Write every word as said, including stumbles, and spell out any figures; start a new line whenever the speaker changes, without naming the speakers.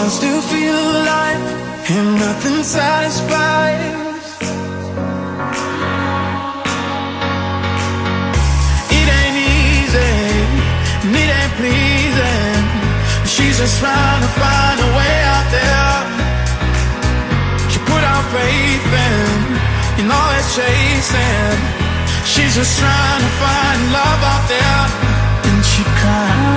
wants to feel alive, and nothing satisfies. It ain't easy, and it ain't pleasing. She's just trying to find a way out there. She put our faith in, in all that chasing. She's just trying to find love out there. And she cried.